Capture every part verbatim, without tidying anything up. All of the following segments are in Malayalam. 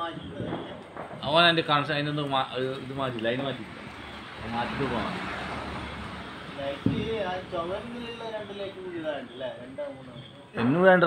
അവൻ എൻ്റെ കണക്ഷൻ അതിനൊന്നും ഇത് മാറ്റില്ല, അതിന് മാറ്റില്ല, മാറ്റിട്ട് പോകണം. എന്നും വേണ്ട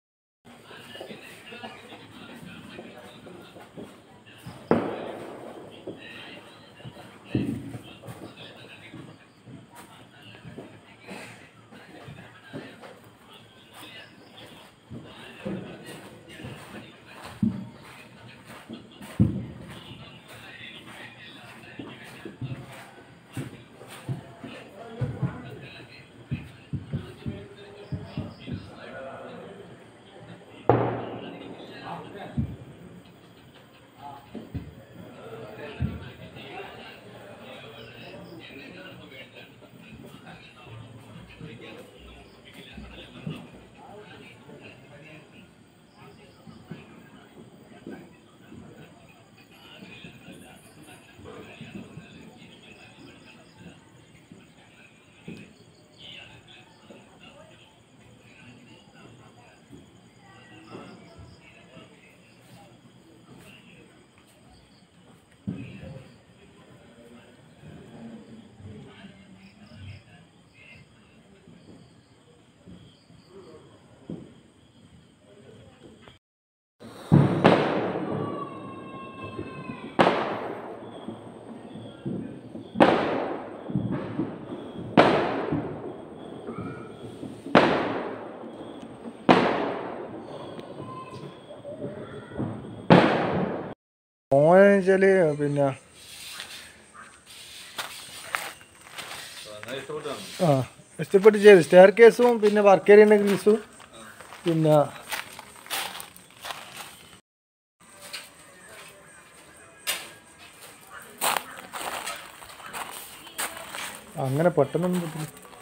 മോനെന്നുവെച്ചാല് പിന്നെ ആ ഇഷ്ടപ്പെട്ട് ചെയ്ത് സ്റ്റെയർ കേസും പിന്നെ വർക്ക് ഏരിയൻ്റെ ഗ്രിൽസും പിന്നെ അങ്ങനെ പെട്ടെന്നൊന്നും പറ്റില്ല.